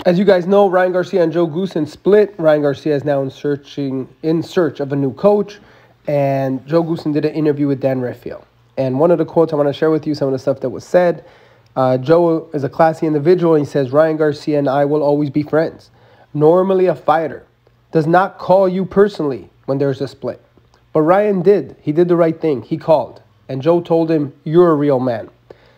As you guys know, Ryan Garcia and Joe Goossen split. Ryan Garcia is now in search of a new coach, and Joe Goossen did an interview with Dan Rafael. And one of the quotes I want to share with you, some of the stuff that was said. Joe is a classy individual, and he says, Ryan Garcia and I will always be friends. Normally a fighter does not call you personally when there's a split. But Ryan did. He did the right thing. He called. And Joe told him, you're a real man.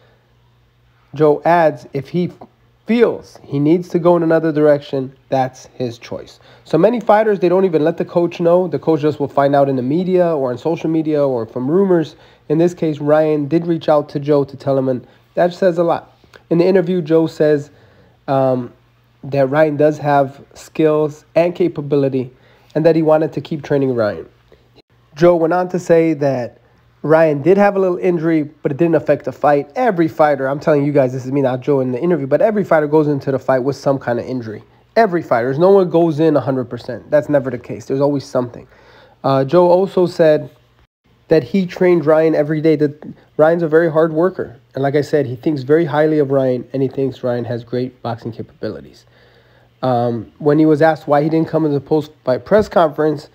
Joe adds, if he feels he needs to go in another direction, that's his choice. So many fighters, they don't even let the coach know. The coach just will find out in the media or on social media or from rumors. In this case, Ryan did reach out to Joe to tell him, and that says a lot. In the interview, Joe says that Ryan does have skills and capability and that he wanted to keep training Ryan. Joe went on to say that Ryan did have a little injury, but it didn't affect the fight. Every fighter, I'm telling you guys, this is me, not Joe in the interview, but every fighter goes into the fight with some kind of injury. Every fighter. There's no one goes in 100%. That's never the case. There's always something. Joe also said that he trained Ryan every day. That Ryan's a very hard worker. And like I said, he thinks very highly of Ryan, and he thinks Ryan has great boxing capabilities. When he was asked why he didn't come to the post-fight press conference,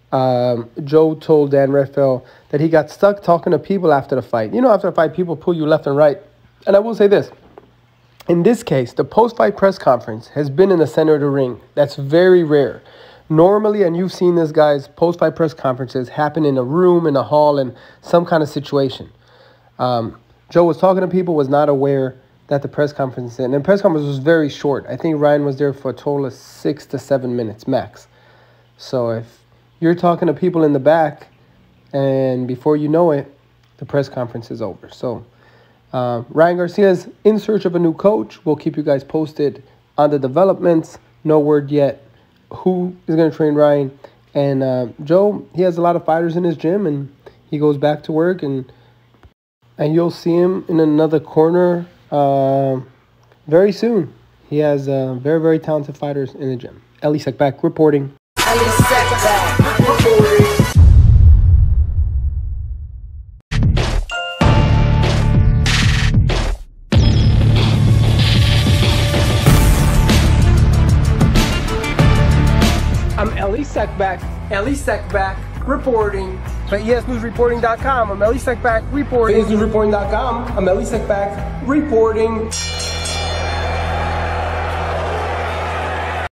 Joe told Dan Rafael that he got stuck talking to people after the fight. You know, after a fight, people pull you left and right. And I will say this. In this case, the post-fight press conference has been in the center of the ring. That's very rare. Normally, and you've seen this, guys, post-fight press conferences happen in a room, in a hall, in some kind of situation. Joe was talking to people, was not aware that the press conference, and the press conference was very short. I think Ryan was there for a total of 6 to 7 minutes max. So if you're talking to people in the back, and before you know it, the press conference is over. So Ryan Garcia is in search of a new coach. We'll keep you guys posted on the developments. No word yet who is going to train Ryan. And Joe, he has a lot of fighters in his gym, and he goes back to work, and you'll see him in another corner very soon. He has very, very talented fighters in the gym. Elie Seckbach reporting. Elie Seckbach reporting. I'm Elie Seckbach. Elie Seckbach reporting. For ESNewsReporting.com, I'm Elie Seckbach reporting. For ESNewsReporting.com, I'm Elie Seckbach reporting.